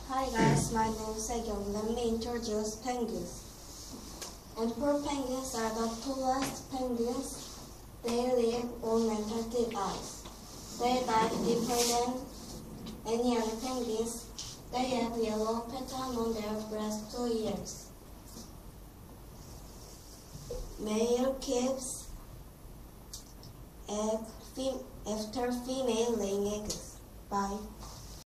Hi guys, my name is Sekyung. Let me introduce penguins. Emperor penguins are the tallest penguins. They live on Antarctic ice. They dive deeper than any other penguins. They have yellow pattern on their breast to ears. Male keeps egg after female laying eggs. Bye.